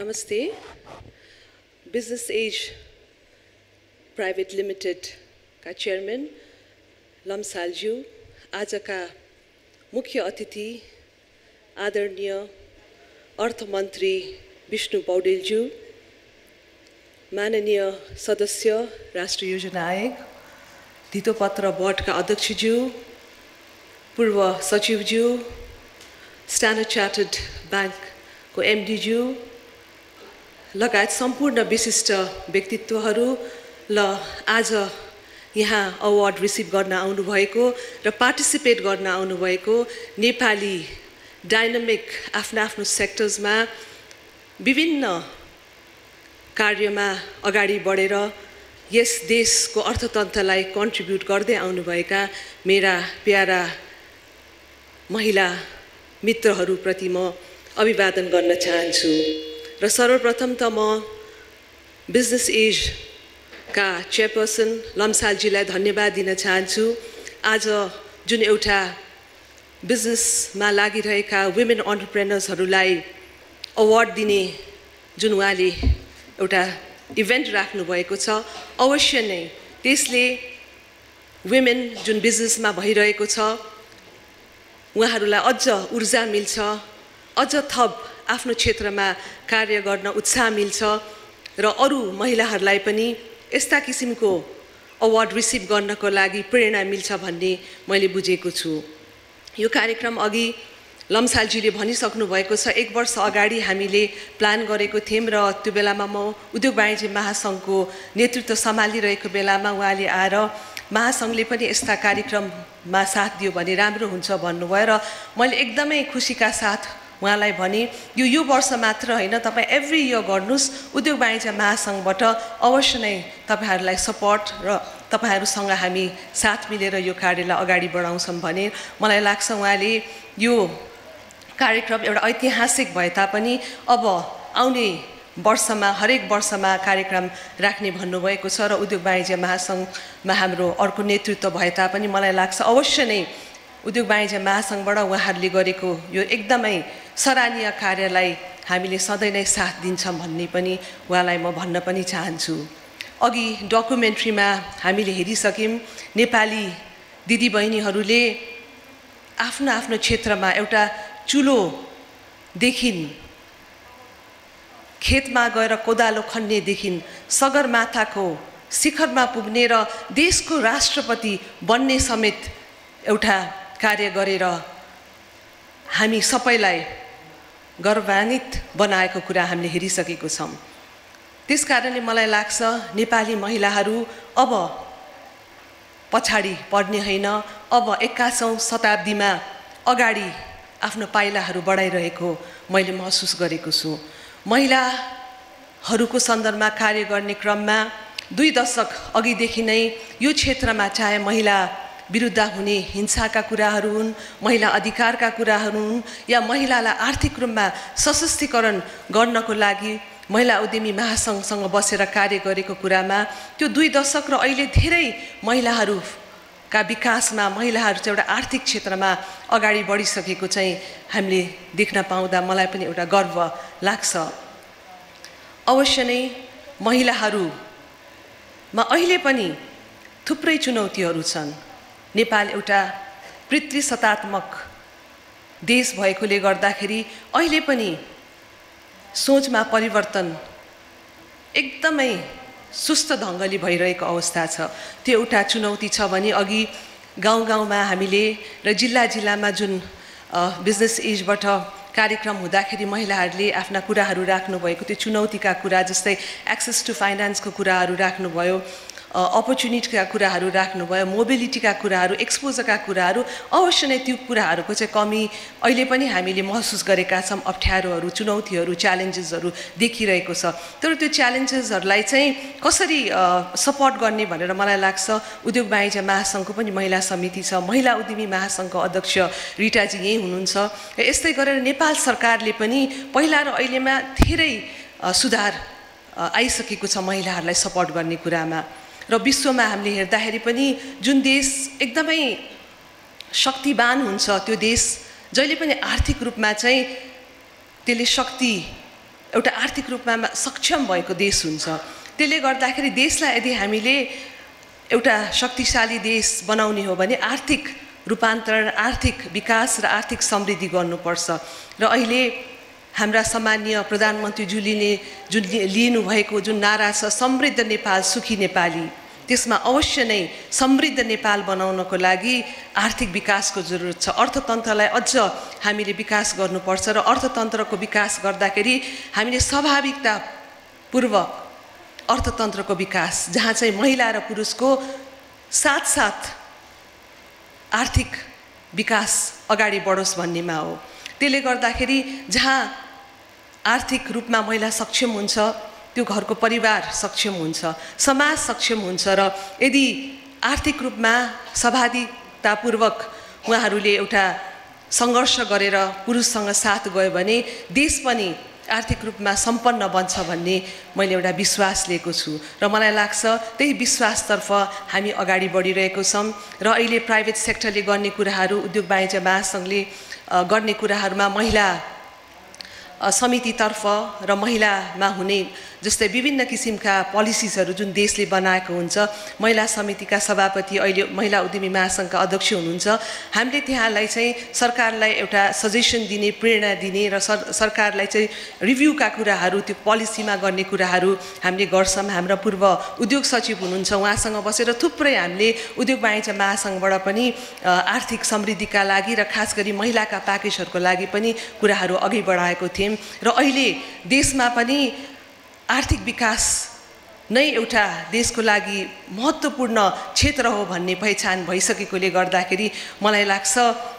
नमस्ते। Business age private limited का chairman लम्सालज्यू, आजका मुख्य अतिथि आदरणीय अर्थमन्त्री विष्णु पौडेलज्यू, माननीय सदस्य राष्ट्रिय योजना आयोग, धितोपत्र बोर्डका अध्यक्षज्यू, पूर्व सचिवज्यू, स्ट्यान्डर्ड चार्टर्ड ब्याङ्कको एमडीज्यू लगायत सम्पूर्ण विशिष्ट व्यक्तित्वहरू ल आज यहाँ अवार्ड रिसिभ गर्न आउनुभएको र पार्टिसिपेट गर्न आउनुभएको नेपाली डाइनामिक आफ्नो सेक्टर्समा विभिन्न कार्यमा अगाडि बढेर यस देशको अर्थतन्त्रलाई कन्ट्रिब्युट गर्दै आउनुभएका मेरा प्यारा महिला मित्रहरूप्रति म अभिवादन गर्न चाहन्छु र सर्वप्रथम त म बिजनेस एज का चेयरपर्सन लम्सालजीलाई धन्यवाद दिन चाहन्छु। आज जुन एउटा बिजनेसमा लागिरहेका वुमेन एन्टरप्रेन्योर्सहरूलाई अवार्ड दिने जुन उहाँले एउटा इभेन्ट राख्नुभएको छ, अवश्य नै त्यसले वुमेन जुन बिजनेसमा भइरहेको छ उहाँहरूलाई अझ ऊर्जा मिल्छ, अझ थप आफ्नो क्षेत्रमा कार्य गर्न उत्साह मिल्छ र अरू महिलाहरूलाई पनि यस्ता किसिमको अवार्ड रिसिभ गर्नको लागि प्रेरणा मिल्छ भन्ने मैले बुझेको छु। यो कार्यक्रम अघि लम्सालजीले भनिसक्नु भएको छ, 1 वर्ष अगाडि हामीले प्लान गरेको थियौँ र त्यो बेलामा म उद्योग वाणिज्य महासङ्घको नेतृत्व सम्हालिरहेको बेलामा उहाँले आएर महासङ्घले पनि यस्ता कार्यक्रममा साथ दियो भने राम्रो हुन्छ भन्नुभयो र मैले एकदमै खुसीका साथ उहाँलाई भने यो वर्ष मात्र होइन, तपाईँ एभ्री इयर गर्नुहोस्, उद्योग वाणिज्य महासङ्घबाट अवश्य नै तपाईँहरूलाई सपोर्ट र तपाईँहरूसँग हामी साथ मिलेर यो कार्यलाई अगाडि बढाउँछौँ भने मलाई लाग्छ उहाँले यो कार्यक्रम एउटा ऐतिहासिक भए तापनि अब आउने वर्षमा हरेक वर्षमा कार्यक्रम राख्ने भन्नुभएको छ र उद्योग वाणिज्य महासङ्घमा हाम्रो अर्को नेतृत्व भए तापनि मलाई लाग्छ अवश्य नै उद्योग वाणिज्य महासङ्घबाट उहाँहरूले गरेको यो एकदमै सराहनीय कार्यलाई हामीले सधैँ नै साथ दिन्छौँ भन्ने पनि उहाँलाई म भन्न पनि चाहन्छु। अघि डकुमेन्ट्रीमा हामीले हेरिसक्यौँ, नेपाली दिदीबहिनीहरूले आफ्नो क्षेत्रमा एउटा चुलोदेखि खेतमा गएर कोदालो खन्नेदेखि सगरमाथाको शिखरमा पुग्ने र देशको राष्ट्रपति बन्ने समेत एउटा कार्य गरेर हामी सबैलाई गौरवान्वित बनाएको कुरा हामीले हेरिसकेको छौँ। त्यसकारणले मलाई लाग्छ नेपाली महिलाहरू अब पछाडि पर्ने होइन, अब 21औं शताब्दीमा अगाडि आफ्नो पाइलाहरू बढाइरहेको मैले महसुस गरेको छु। महिलाहरूको सन्दर्भमा कार्य गर्ने क्रममा 2 दशक अघिदेखि नै यो क्षेत्रमा चाहे महिला विरुद्ध हुने हिंसाका कुराहरू हुन्, महिला अधिकारका कुराहरू हुन् या महिलालाई आर्थिक रूपमा सशक्तिकरण गर्नको लागि महिला उद्यमी महासङ्घसँग बसेर कार्य गरेको कुरामा त्यो 2 दशक र अहिले धेरै महिलाहरूका विकासमा महिलाहरू चाहिँ एउटा आर्थिक क्षेत्रमा अगाडि बढिसकेको चाहिँ हामीले देख्न पाउँदा मलाई पनि एउटा गर्व लाग्छ। अवश्य नै महिलाहरूमा अहिले पनि थुप्रै चुनौतीहरू छन्। नेपाल एउटा पितृसत्तात्मक देश भएकोले गर्दाखेरि अहिले पनि सोचमा परिवर्तन एकदमै सुस्त ढङ्गले भइरहेको अवस्था छ। त्यो एउटा चुनौती छ भने अघि गाउँमा हामीले र जिल्लामा जुन बिजनेस एजबाट कार्यक्रम हुँदाखेरि महिलाहरूले आफ्ना कुराहरू राख्नुभएको त्यो चुनौतीका कुरा जस्तै एक्सेस टु फाइनेन्सको कुराहरू राख्नुभयो, अपर्च्युनिटीका कुराहरू राख्नुभयो, मोबिलिटीका कुराहरू, एक्सपोजरका कुराहरू, अवश्य नै त्यो कुराहरूको चाहिँ कमी अहिले पनि हामीले महसुस गरेका छौँ। अप्ठ्यारोहरू, चुनौतीहरू, च्यालेन्जेसहरू देखिरहेको छ। तर त्यो च्यालेन्जेसहरूलाई चाहिँ कसरी सपोर्ट गर्ने भनेर मलाई लाग्छ उद्योग वाणिज्य महासङ्घको पनि महिला समिति छ, महिला उद्यमी महासङ्घको अध्यक्ष रिटाजी यही हुनुहुन्छ र यस्तै गरेर नेपाल सरकारले पनि पहिला र अहिलेमा धेरै सुधार आइसकेको छ महिलाहरूलाई सपोर्ट गर्ने कुरामा र विश्वमा हामीले हेर्दाखेरि पनि जुन देश एकदमै शक्तिवान हुन्छ त्यो देश जहिले पनि आर्थिक रूपमा चाहिँ त्यसले शक्ति एउटा आर्थिक रूपमा सक्षम भएको देश हुन्छ। त्यसले गर्दाखेरि देशलाई यदि हामीले एउटा शक्तिशाली देश बनाउने हो भने आर्थिक रूपान्तरण, आर्थिक विकास र आर्थिक समृद्धि गर्नुपर्छ। र अहिले हाम्रा सम्माननीय प्रधानमन्त्रीज्यूले जुन लिनुभएको जुन नारा छ समृद्ध नेपाल सुखी नेपाली, त्यसमा अवश्य नै समृद्ध नेपाल बनाउनको लागि आर्थिक विकासको जरुरत छ। अर्थतन्त्रलाई अझ हामीले विकास गर्नुपर्छ र अर्थतन्त्रको विकास गर्दाखेरि हामीले स्वाभाविकतापूर्वक अर्थतन्त्रको विकास जहाँ चाहिँ महिला र पुरुषको साथसाथ आर्थिक विकास अगाडि बढोस् भन्नेमा हो। त्यसले गर्दाखेरि जहाँ आर्थिक रूपमा महिला सक्षम हुन्छ त्यो घरको परिवार सक्षम हुन्छ, समाज सक्षम हुन्छ र यदि आर्थिक रूपमा सहभागितापूर्वक उहाँहरूले एउटा सङ्घर्ष गरेर पुरुषसँग साथ गयो भने देश पनि आर्थिक रूपमा सम्पन्न बन्छ भन्ने मैले एउटा विश्वास लिएको छु र मलाई लाग्छ त्यही विश्वासतर्फ हामी अगाडि बढिरहेको छौँ। र अहिले प्राइभेट सेक्टरले गर्ने कुराहरू, उद्योग वाणिज्य महासङ्घले गर्ने कुराहरूमा महिला समितितर्फ र महिलामा हुने जस्तै विभिन्न किसिमका पोलिसिजहरू जुन देशले बनाएको हुन्छ, महिला समितिका सभापति अहिले महिला उद्यमी महासङ्घका अध्यक्ष हुनुहुन्छ, हामीले त्यहाँलाई चाहिँ सरकारलाई एउटा सजेसन दिने, प्रेरणा दिने र सरकारलाई चाहिँ रिभ्यूका कुराहरू, त्यो पोलिसीमा गर्ने कुराहरू हामीले गर्छौँ। हाम्रा पूर्व उद्योग सचिव हुनुहुन्छ, उहाँसँग बसेर थुप्रै हामीले उद्योग वाणिज्य महासङ्घबाट पनि आर्थिक समृद्धिका लागि र खास गरी महिलाका प्याकेजहरूको लागि पनि कुराहरू अघि बढाएको थियौँ। र अहिले देशमा पनि आर्थिक विकास नै एउटा देशको लागि महत्त्वपूर्ण क्षेत्र हो भन्ने पहिचान भइसकेकोले गर्दाखेरि मलाई लाग्छ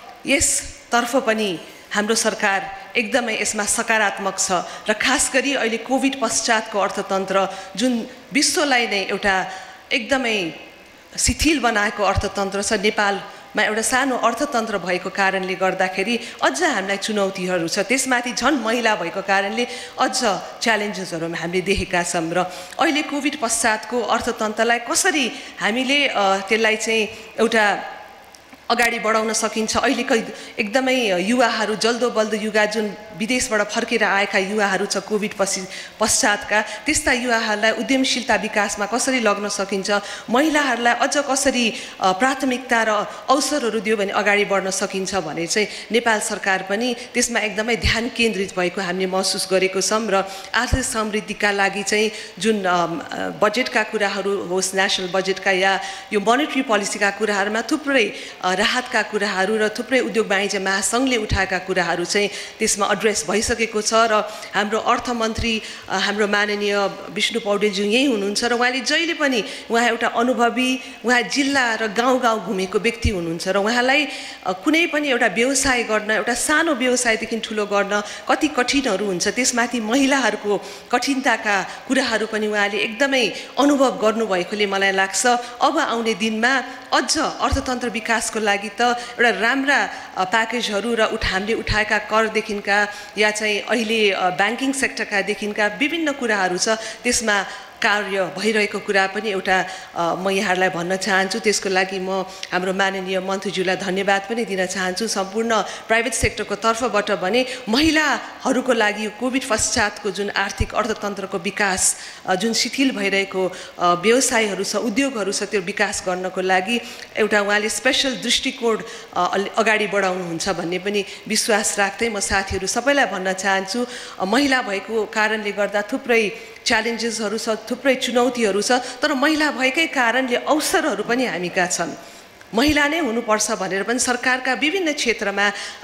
यसतर्फ पनि हाम्रो सरकार एकदमै यसमा सकारात्मक छ। र खास गरी अहिले कोभिड पश्चातको अर्थतन्त्र जुन विश्वलाई नै एउटा एकदमै शिथिल बनाएको अर्थतन्त्र छ, नेपालमा एउटा सानो अर्थतन्त्र भएको कारणले गर्दाखेरि अझ हामीलाई चुनौतीहरू छ, त्यसमाथि झन् महिला भएको कारणले अझ च्यालेन्जेसहरू हामीले देखेका छौँ। र अहिले कोभिड पश्चातको अर्थतन्त्रलाई कसरी हामीले त्यसलाई चाहिँ एउटा अगाडि बढाउन सकिन्छ। अहिलेको एकदमै युवाहरू, जल्दो बल्दो युवा जुन विदेशबाट फर्केर आएका युवाहरू छ कोभिड पश्चातका, त्यस्ता युवाहरूलाई उद्यमशीलता विकासमा कसरी लग्न सकिन्छ, महिलाहरूलाई अझ कसरी प्राथमिकता र अवसरहरू दियो भने अगाडि बढ्न सकिन्छ भने चाहिँ नेपाल सरकार पनि त्यसमा एकदमै ध्यान केन्द्रित भएको हामीले महसुस गरेको छौँ। र आर्थिक समृद्धिका लागि चाहिँ जुन बजेटका कुराहरू होस्, नेसनल बजेटका या यो मोनेटरी पोलिसीका कुराहरूमा थुप्रै राहतका कुराहरू र थुप्रै उद्योग वाणिज्य महासङ्घले उठाएका कुराहरू चाहिँ त्यसमा एड्रेस भइसकेको छ। र हाम्रो अर्थमन्त्री हाम्रो माननीय विष्णु पौडेलज्यू यही हुनुहुन्छ र उहाँले जहिले पनि उहाँ एउटा अनुभवी, उहाँ जिल्ला र गाउँ गाउँ घुमेको व्यक्ति हुनुहुन्छ र उहाँलाई कुनै पनि एउटा व्यवसाय गर्न, एउटा सानो व्यवसायदेखि ठुलो गर्न कति कठिनहरू हुन्छ, त्यसमाथि महिलाहरूको कठिनताका कुराहरू पनि उहाँले एकदमै अनुभव गर्नुभएकोले मलाई लाग्छ अब आउने दिनमा अझ अर्थतन्त्र विकासको लागि त एउटा राम्रा प्याकेजहरू र हामीले उठाएका करदेखिका या चाहिँ अहिले ब्याङ्किङ सेक्टरकादेखिका विभिन्न कुराहरू छ, त्यसमा कार्य भइरहेको कुरा पनि एउटा म यहाँहरूलाई भन्न चाहन्छु। त्यसको लागि म हाम्रो माननीय मन्त्रीज्यूलाई धन्यवाद पनि दिन चाहन्छु। सम्पूर्ण प्राइभेट सेक्टरको तर्फबाट भने महिलाहरूको लागि यो कोभिड पश्चातको जुन आर्थिक अर्थतन्त्रको विकास, जुन शिथिल भइरहेको व्यवसायहरू छ, उद्योगहरू छ, त्यो विकास गर्नको लागि एउटा उहाँले स्पेसल दृष्टिकोण अगाडि बढाउनुहुन्छ भन्ने पनि विश्वास राख्दै म साथीहरू सबैलाई भन्न चाहन्छु, महिला भएको कारणले गर्दा थुप्रै च्यालेन्जेसहरू छ, थुप्रै चुनौतीहरू छ, तर महिला भएकै कारणले अवसरहरू पनि हामीका छन्। महिला नै हुनुपर्छ भनेर पनि सरकारका विभिन्न क्षेत्रमा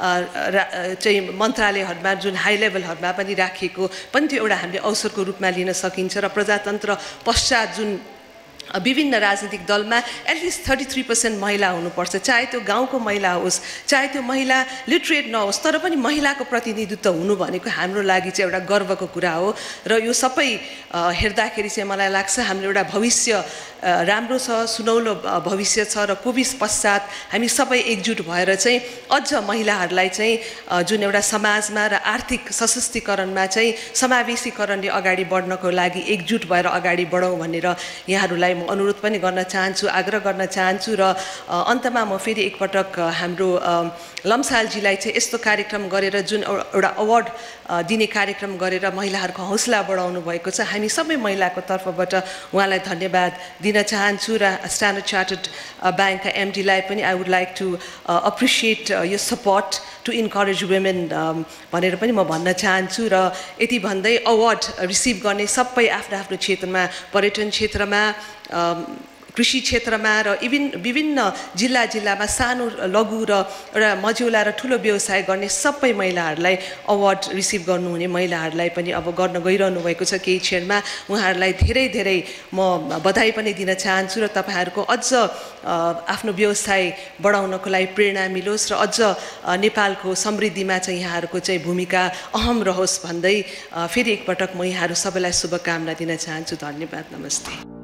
चाहिँ मन्त्रालयहरूमा जुन हाई लेभलहरूमा पनि राखिएको पनि त्यो एउटा हामीले अवसरको रूपमा लिन सकिन्छ। र प्रजातन्त्र पश्चात जुन विभिन्न राजनीतिक दलमा एटलिस्ट 33% महिला हुनुपर्छ, चाहे त्यो गाउँको महिला होस्, चाहे त्यो महिला लिटरेट नहोस्, तर पनि महिलाको प्रतिनिधित्व हुनु भनेको हाम्रो लागि चाहिँ एउटा गर्वको कुरा हो। र यो सबै हेर्दाखेरि चाहिँ मलाई लाग्छ हाम्रो एउटा भविष्य राम्रो छ, सुनौलो भविष्य छ र कोभिड पश्चात हामी सबै एकजुट भएर चाहिँ अझ महिलाहरूलाई चाहिँ जुन एउटा समाजमा र आर्थिक सशक्तिकरणमा चाहिँ समावेशीकरणले अगाडि बढ्नको लागि एकजुट भएर अगाडि बढौँ भनेर यहाँहरूलाई म म अनुरोध पनि गर्न चाहन्छु, आग्रह गर्न चाहन्छु र अन्तमा म फेरि एकपटक हाम्रो लम्सालजीलाई चाहिँ यस्तो कार्यक्रम गरेर जुन एउटा अवार्ड दिने कार्यक्रम गरेर महिलाहरूको हौसला बढाउनु भएको छ, हामी सबै महिलाको तर्फबाट उहाँलाई धन्यवाद दिन चाहन्छु र स्ट्यान्डर्ड चार्टर्ड ब्याङ्कका एमडीलाई पनि I would like to appreciate यो सपोर्ट टु इन्करेज वुमेन भनेर पनि म भन्न चाहन्छु। र यति भन्दै अवार्ड रिसिभ गर्ने सबै आफ्नो आफ्नो क्षेत्रमा, पर्यटन क्षेत्रमा, कृषि क्षेत्रमा र विभिन्न जिल्लामा सानो लघु र एउटा मझौला र ठुलो व्यवसाय गर्ने सबै महिलाहरूलाई अवार्ड रिसिभ गर्नुहुने महिलाहरूलाई पनि अब गर्न गइरहनु भएको छ केही क्षणमा, उहाँहरूलाई धेरै धेरै म बधाई पनि दिन चाहन्छु र तपाईँहरूको अझ आफ्नो व्यवसाय बढाउनको लागि प्रेरणा मिलोस् र अझ नेपालको समृद्धिमा चाहिँ यहाँहरूको चाहिँ भूमिका अहम रहोस् भन्दै फेरि एकपटक म यहाँहरू सबैलाई शुभकामना दिन चाहन्छु। धन्यवाद, नमस्ते।